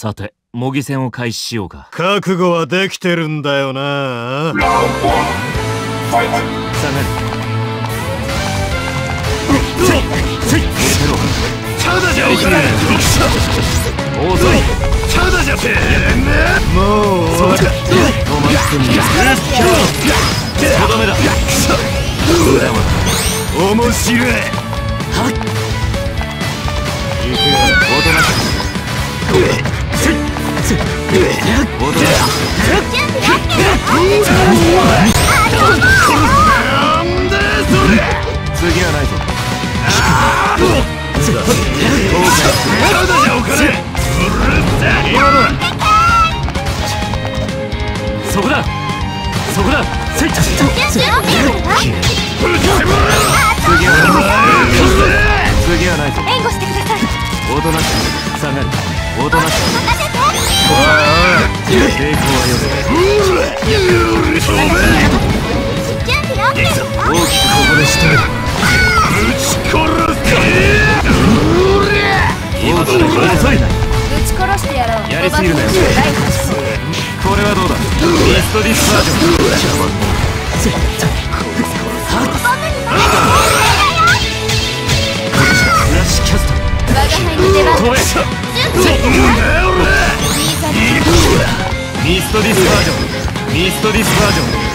さて、模擬戦を開始しようか。 覚悟はできてるんだよな。 下がる。 ただじゃおかない。 遅い。 ただじゃもう終わった。 止まってみる。とどめだ。 面白い。 はっ。行く。おとなしく。おとなしく。 なんでそれ。 次はないぞ。 ただじゃおかねえ。今のそこだ。そこだ。次はないぞ。 援護してください。 おとなしく下がる。おとなしく。 任せて。 抵抗はよ準備 OK ですか？ 大きくここでしてる。 ぶち殺す。 遅いな。 ぶち殺してやろう。 やりすぎるなよ。これはどうだ。ミストディスパージョン。フラッシュキャスト。 我が輩の出番。 飛べ。ミストディスパージョン。ミストディスパージョン。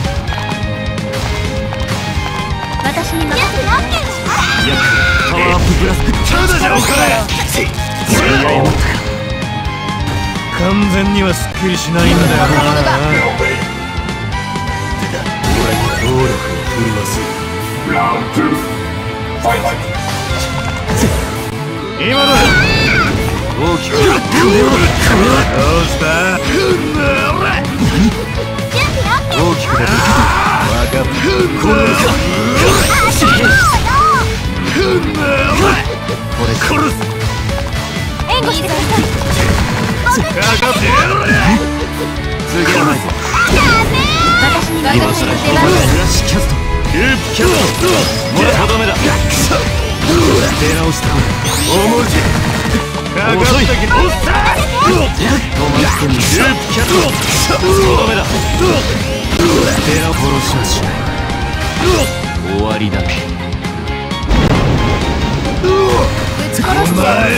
私に任せて。 パワーアップブラスク。 ただじゃおかねえ。完全にはすっきりしないんだよな。俺に暴力を振るわせる。今だ。 大きく。 どうした。 大きく出て。 分かった。これか。 これ殺す。 援護してください。 かかってやろう。 次はないぞ。 私に我が輩の出番。 フラッシュキャスト。ループキャスト。もうとどめだ。出直した。 重い。かかったけど。 止まってみる。ループキャスト。とどめだ。出直殺しはしない。終わりだ。 ぶち殺してやろう。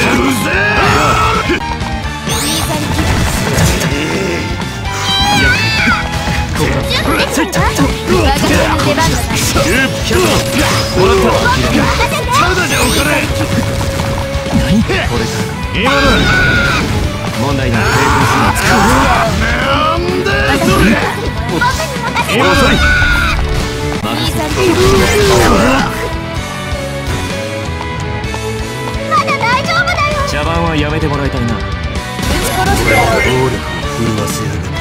準備できてるわ。我が輩の出番だな。 ループキャスト。もらった。 ただじゃおかねえ。 何これから今だ。 問題ない。抵抗するな。 なんでそれ。 今遅い。 まだ大丈夫だよ。 茶番はやめてもらいたいな。 ぶち殺してやろう。 暴力を振るわせやがる。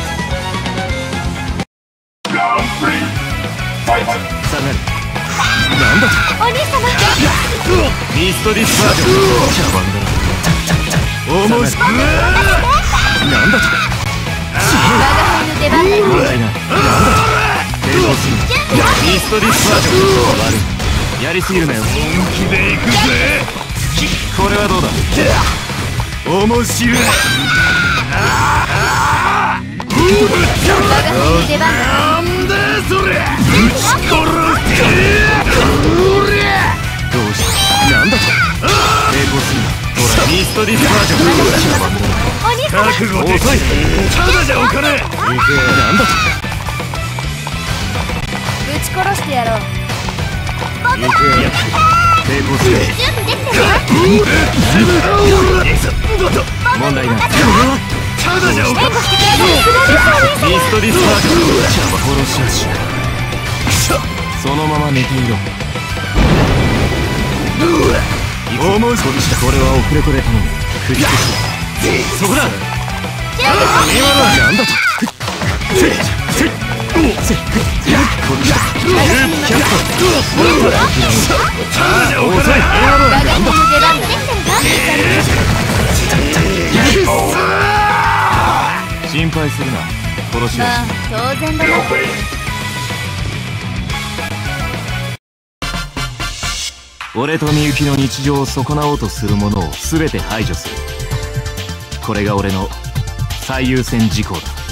下がる。なんだお兄様。 ミストディスパージョン。茶番だな。 面白い。 なんだと。 我が輩の出番だよ。 問題ない。抵抗するな。ミストディスパージョン。悪い。やりすぎるなよ。 本気で行くぜ。 これはどうだ。 面白い。 我が輩の出番だ。 なんでそれ。ぶち殺す。 どうした。なんだと。抵抗するな。ほら、ミストディスパージョン。茶番だな。 お兄様。 覚悟で。 遅い。 ただじゃおかねえ。 なんだと。 ぶち殺してやろう。 抵抗する。 準備できてるわ。 問題ない。 ただじゃおかね援護してください。 ミストディスパージョン。殺しはしない。そのまま寝ていろ。 面白い。 これはオフレコで頼む。クリックす。そこだ。 今だ。 なんだと。こっちだ。ループキャスト。もらった。 ただじゃおかね我が輩の出番できてるわ。 心配するな。殺しはしない。 まあ当然だな。 俺とみゆきの日常を損なおうとする者を全て排除する。 これが俺の最優先事項だ。